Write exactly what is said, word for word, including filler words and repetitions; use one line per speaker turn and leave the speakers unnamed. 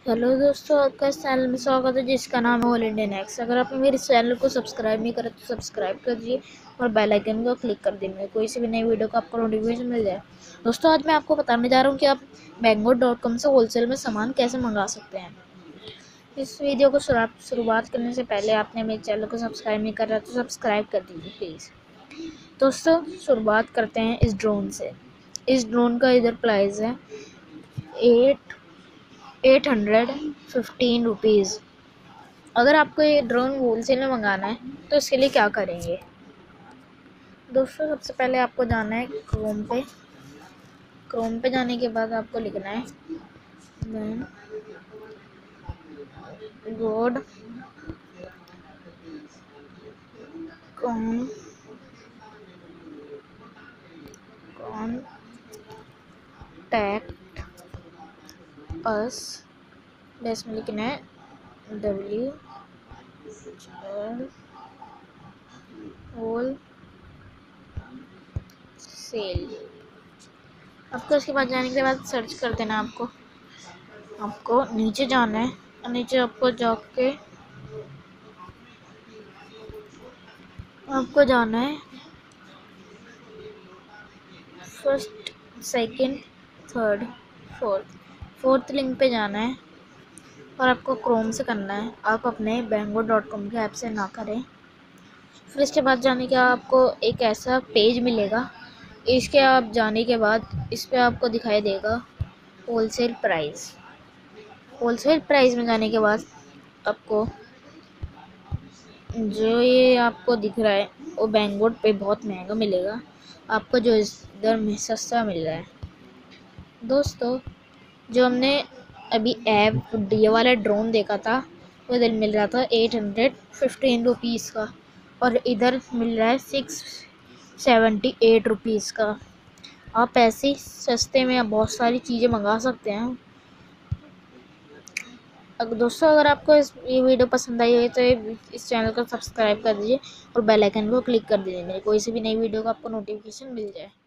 Hello दोस्तों, आपका इस चैनल में स्वागत है जिसका नाम है ऑल इंडियन एक्स। अगर आपने मेरे चैनल को सब्सक्राइब नहीं करा तो सब्सक्राइब कर दीजिए और बेल आइकन को क्लिक कर दीजिए, कोई सी भी नई वीडियो का आपको नोटिफिकेशन मिल जाए। दोस्तों, आज मैं आपको बताने जा रहा हूँ कि आप बैंगोड डॉट कॉम से होलसेल में सामान कैसे मंगा सकते हैं। इस वीडियो को शुरुआत करने से पहले आपने मेरे चैनल को सब्सक्राइब नहीं करा तो सब्सक्राइब कर दीजिए प्लीज़। दोस्तों, शुरुआत करते हैं इस ड्रोन से। इस ड्रोन का इधर प्राइस है eight eight hundred fifteen rupees. अगर आपको ये ड्रोन होलसेल में मंगाना है तो इसके लिए क्या करेंगे दोस्तों, सबसे पहले आपको जाना है क्रोम पे। क्रोम पे जाने के बाद आपको लिखना है बैंगोड कॉम कॉन्टैक्ट अस, इसमें लिखना है डब्ल्यू होल सेल। आपको उसके बाद जाने के बाद सर्च कर देना। आपको आपको नीचे जाना है और नीचे आपको जाके आपको जाना है first, second, third, fourth fourth link पे जाना है और आपको क्रोम से करना है। आप अपने बैंगोड डॉट कॉम के ऐप से ना करें। फिर इसके बाद जाने के आपको एक ऐसा पेज मिलेगा। इसके आप जाने के बाद इस पर आपको दिखाई देगा होलसेल प्राइस। होलसेल प्राइस में जाने के बाद आपको जो ये आपको दिख रहा है वो बैंगोड पे बहुत महंगा मिलेगा, आपको जो इधर में सस्ता मिल रहा है। दोस्तों, जो हमने अभी ऐप ये वाला ड्रोन देखा था वो इधर मिल रहा था एट हंड्रेड फिफ्टीन रुपीज़ का और इधर मिल रहा है सिक्स सेवेंटी एट रुपीज़ का। आप ऐसे सस्ते में बहुत सारी चीज़ें मंगा सकते हैं। अगर दोस्तों अगर आपको इस ये वीडियो पसंद आई है तो इस चैनल को सब्सक्राइब कर दीजिए और बेल आइकन को क्लिक कर दीजिए, मेरी कोई सी भी नई वीडियो का आपको नोटिफिकेशन मिल जाए।